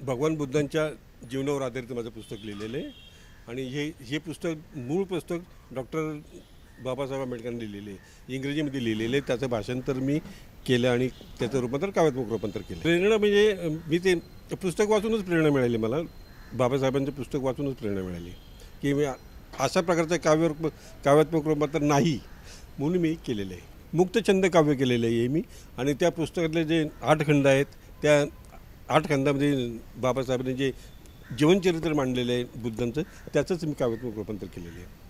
भगवान बुद्धांच्या जीवनावर आधारित माझं पुस्तक लिहिलेलं आहे आणि हे पुस्तक मूळ पुस्तक डॉक्टर बाबासाहेब आंबेडकरांनी लिहिलेले आहे, इंग्रजीमध्ये लिहिलेले आहे. त्याचं भाषांतर मी केलं आणि त्याचं रूपांतर काव्यात्मक रूपांतर केलं. प्रेरणा म्हणजे मी ते पुस्तक वाचूनच प्रेरणा मिळाली मला. बाबासाहेबांचं पुस्तक वाचूनच प्रेरणा मिळाली की मी अशा प्रकारचं काव्यात्मक रूपांतर नाही म्हणून मी केलेलं आहे. मुक्तछंद काव्य केलेलं आहे मी आणि त्या पुस्तकातले जे 8 खंड आहेत त्या 8 खंडामध्ये बाबासाहेबांनी जे जीवनचरित्र मांडलेलं आहे बुद्धांचं त्याचंच मी काव्यात्मक रूपांतर केलेलं आहे.